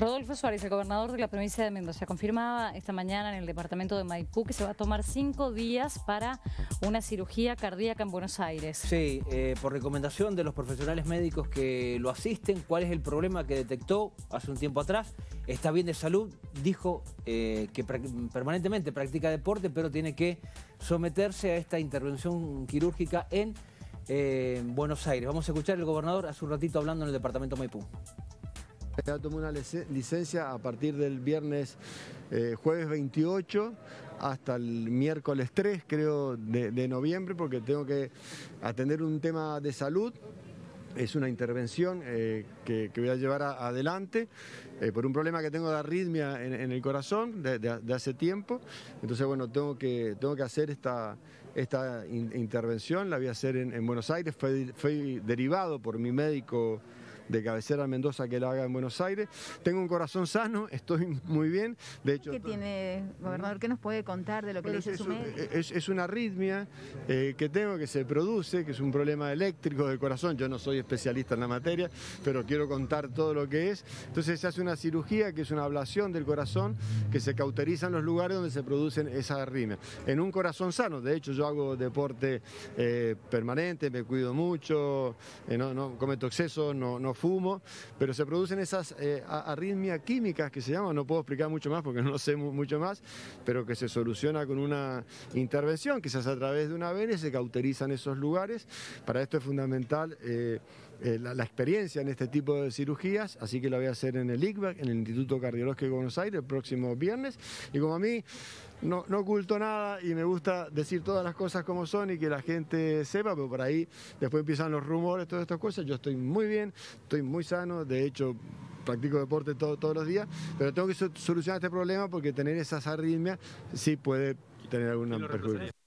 Rodolfo Suárez, el gobernador de la provincia de Mendoza, confirmaba esta mañana en el departamento de Maipú que se va a tomar 5 días para una cirugía cardíaca en Buenos Aires. Sí, por recomendación de los profesionales médicos que lo asisten. ¿Cuál es el problema que detectó hace un tiempo atrás? Está bien de salud, dijo que permanentemente practica deporte, pero tiene que someterse a esta intervención quirúrgica en Buenos Aires. Vamos a escuchar al gobernador hace un ratito hablando en el departamento Maipú. Ya tomé una licencia a partir del jueves 28 hasta el miércoles 3, creo, de noviembre, porque tengo que atender un tema de salud. Es una intervención que voy a llevar adelante por un problema que tengo de arritmia en el corazón de hace tiempo. Entonces, bueno, tengo que hacer esta intervención, la voy a hacer en Buenos Aires. Fue derivado por mi médico de cabecera en Mendoza que la haga en Buenos Aires. Tengo un corazón sano, estoy muy bien. De hecho, ¿qué tiene, gobernador? ¿Qué nos puede contar de lo que le dice su médico? Es una arritmia que tengo, que se produce, que es un problema eléctrico del corazón. Yo no soy especialista en la materia, pero quiero contar todo lo que es. Entonces se hace una cirugía que es una ablación del corazón, que se cauterizan los lugares donde se producen esas arritmias. En un corazón sano, de hecho yo hago deporte permanente, me cuido mucho, no cometo excesos, no fumo, pero se producen esas arritmias químicas que se llaman, no puedo explicar mucho más porque no lo sé mucho más, pero que se soluciona con una intervención que se hace a través de una vena y se cauterizan esos lugares. Para esto es fundamental la experiencia en este tipo de cirugías, así que la voy a hacer en el ICBAC, en el Instituto Cardiológico de Buenos Aires, el próximo viernes. Y como a mí no oculto nada y me gusta decir todas las cosas como son y que la gente sepa, pero por ahí después empiezan los rumores, todas estas cosas. Yo estoy muy bien, estoy muy sano, de hecho practico deporte todos los días, pero tengo que solucionar este problema porque tener esas arritmias sí puede tener algún perjuicio.